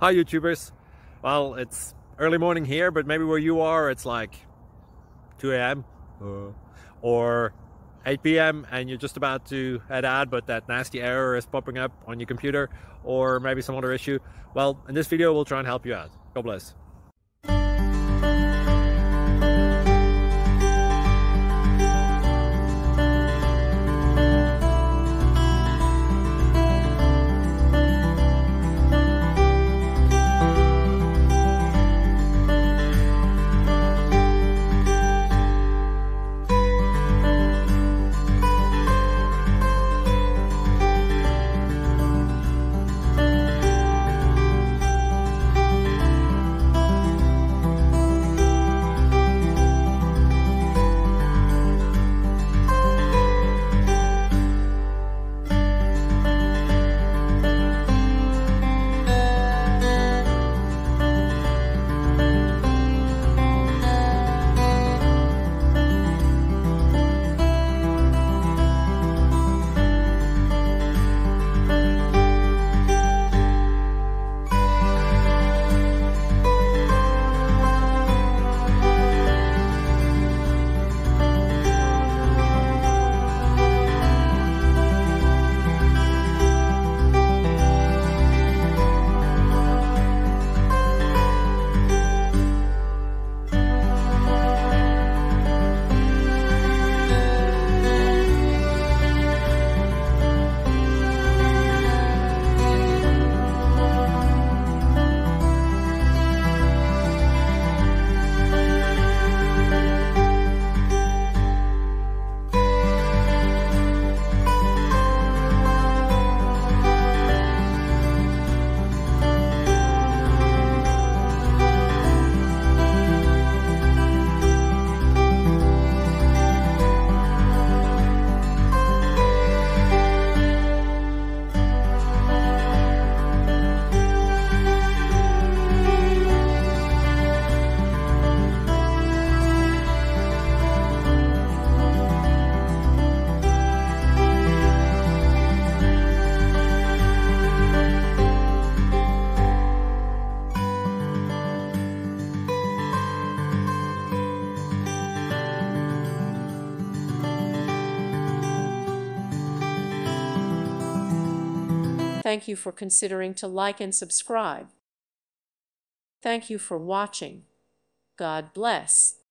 Hi YouTubers. Well, it's early morning here, but maybe where you are it's like 2 a.m. or 8 p.m. and you're just about to head out, but that nasty error is popping up on your computer, or maybe some other issue. Well, in this video we'll try and help you out. God bless. Thank you for considering to like and subscribe. Thank you for watching. God bless.